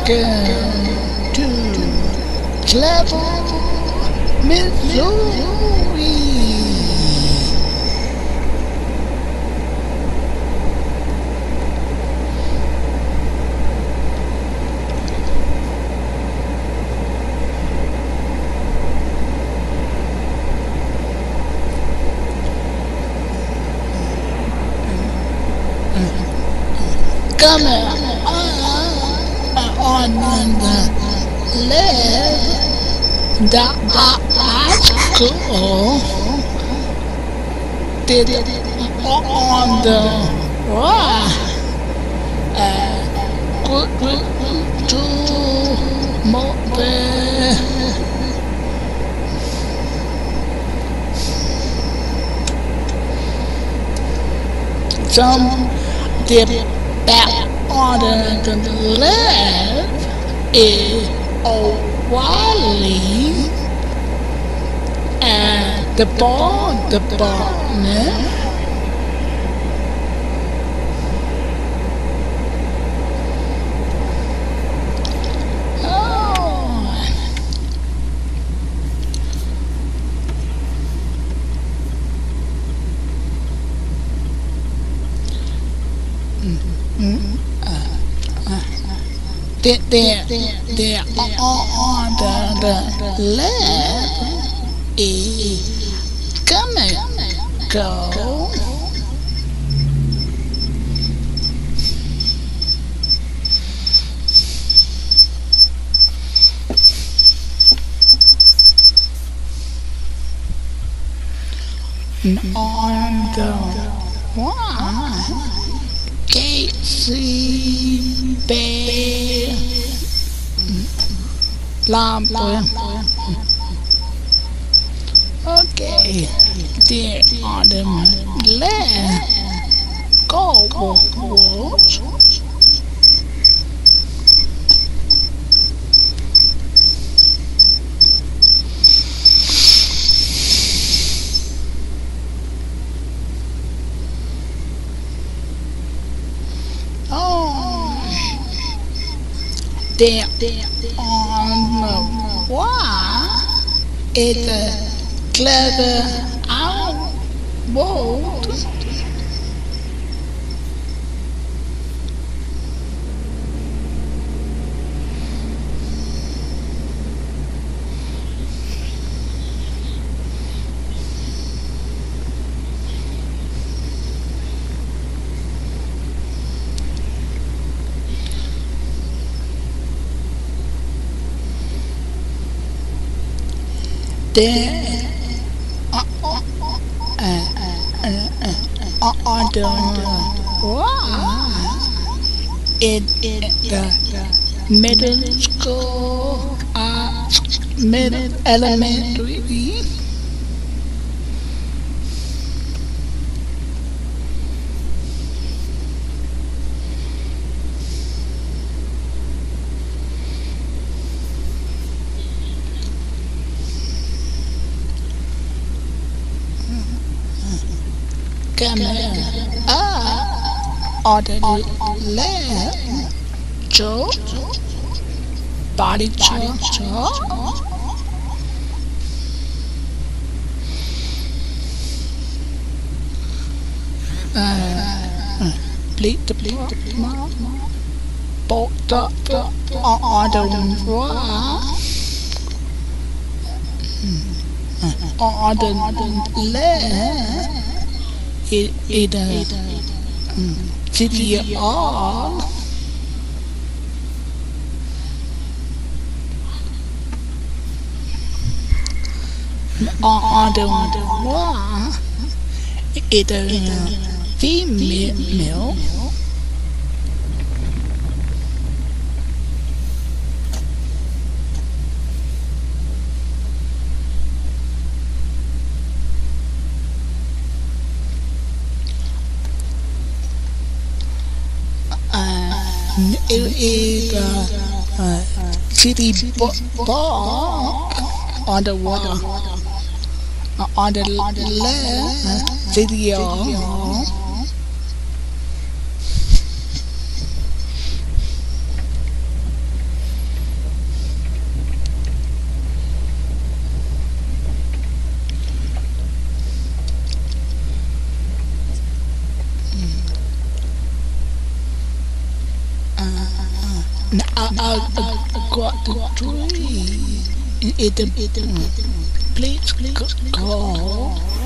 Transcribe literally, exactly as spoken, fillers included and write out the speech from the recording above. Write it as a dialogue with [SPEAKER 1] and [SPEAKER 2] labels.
[SPEAKER 1] Welcome to Clever, Missouri. Coming on the left, the high school did on the right, good to mobile. Some did back on the left is O'Reilly and the ball department. Oh. Mm-hmm. There, there, there on the, the left is coming, go. On the right, Casey Bear. Lamp. Okay, there on the left, go watch. There on the wall is a clever outboard. There uh, uh, uh, uh, on the right in the middle school, uh, middle elementary. Coming up on the left, Joe, body chop, chop. Uh, bleed the bleed the mom, bolt up on the right, on the left. It it uh, city all on the wall it uh, female. It is a uh, uh, city ball on the water. Uh, on the left, city hall. I, I, I got the dream. It, it, it, please call.